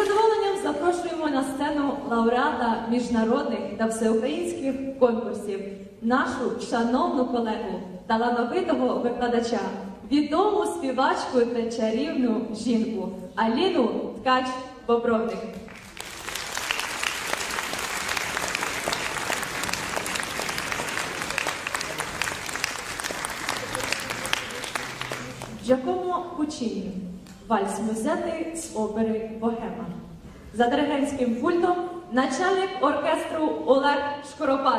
задоволенням запрошуємо на сцену лауреата міжнародних та всеукраїнських конкурсів, нашу шановну колегу, талановитого викладача, відому співачку та чарівну жінку Аліну Ткач-Бобровник. Джакомо Пуччіні. Вальс Мюзети з опери «Богема». За диригентським пультом начальник оркестру Олег Шкоропад.